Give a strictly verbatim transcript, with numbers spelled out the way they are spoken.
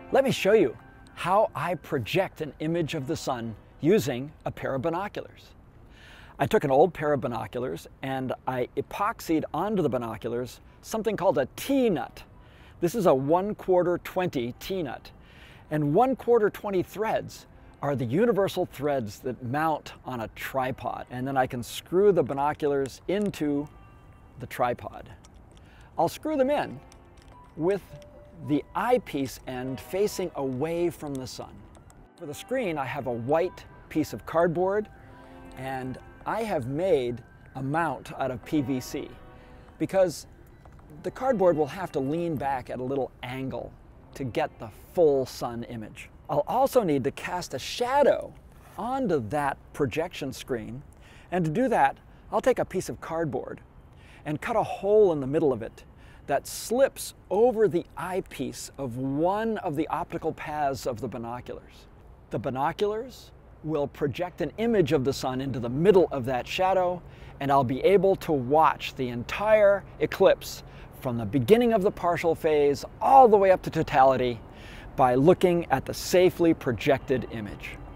Let me show you how I project an image of the sun using a pair of binoculars. I took an old pair of binoculars and I epoxied onto the binoculars something called a T-nut. This is a one quarter twenty T-nut. And one quarter twenty threads are the universal threads that mount on a tripod. And then I can screw the binoculars into the tripod. I'll screw them in with the eyepiece end facing away from the sun. For the screen, I have a white piece of cardboard, and I have made a mount out of P V C because the cardboard will have to lean back at a little angle to get the full sun image. I'll also need to cast a shadow onto that projection screen, and to do that, I'll take a piece of cardboard and cut a hole in the middle of it that slips over the eyepiece of one of the optical paths of the binoculars. The binoculars will project an image of the sun into the middle of that shadow, and I'll be able to watch the entire eclipse from the beginning of the partial phase all the way up to totality by looking at the safely projected image.